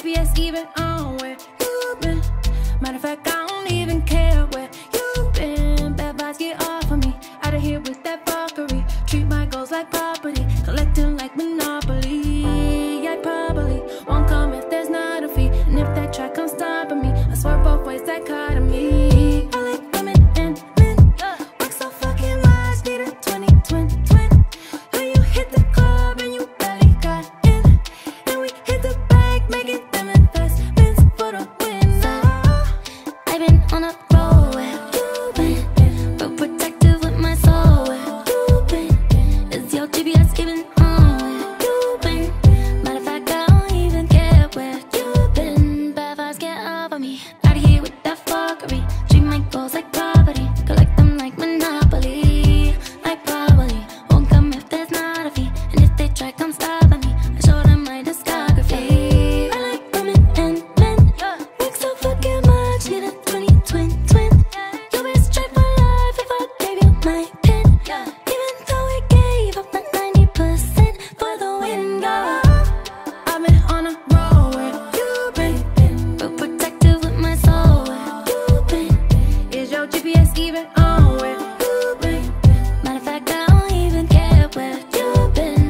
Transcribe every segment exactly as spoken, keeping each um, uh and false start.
P S even on where you been? Matter of fact, I don't even care where you been. Bad vibes get off of me. Out of here with that fuckery. Treat my goals like property, collecting like monopoly. I probably won't come if there's not a fee, and if that track comes stopping me, I swerve both ways, dichotomy. I like women and men. Work so fucking much, need a twenty, twin, twin. When you hit the club and you barely got in, and we hit the bank, making them investments for the win. So, I've been on a roll where you been, real protective with my soul where you been. Is your G P S even on where you been? Matter of fact, I don't even care where you been. Bad vibes get off of me. Out of here with that fuckery. Treat my goals like property, collect them like monopoly. I probably won't come if there's not a fee, and if they try come stopping me, I show them my discography. I like women and men. Make so fucking much, need a twenty, twin, twin. You best try for life if I gave you my pin. Even though I gave up that ninety percent for the win, girl. I've been on a roll where you been, real protective with my soul where you been. Is your G P S even on where you been? Matter of fact, I don't even care where you been.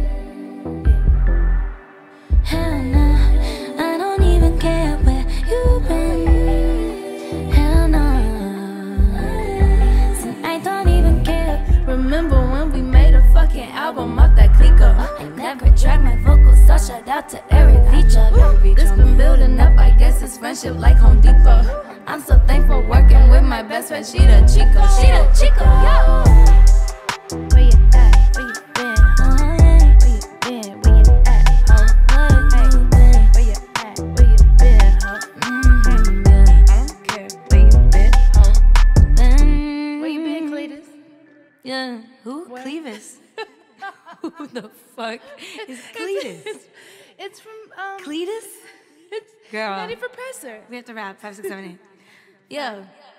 Hell no, I don't even care where you been. Hell no, so I don't even care. Remember when we made a fucking album off that clicker? I never tracked my vocals, so shout out to every feature. This been building up, I guess it's friendship like Home Depot. I'm so thankful working with my best friend, she the Chico, she the Chico, yo. Where you at? Where you been? Where you been? Where you at? Huh? Hey, where you at? Where you been? Huh? Mm-hmm. I don't care where you been. Huh? Where you been, Cletus? Yeah, who? What? Clevis. Who the fuck is Cletus? It's, it's from um. Cletus? It's Girl. Nutty for Presser. We have to rap. Five, six, seven, eight. Yo.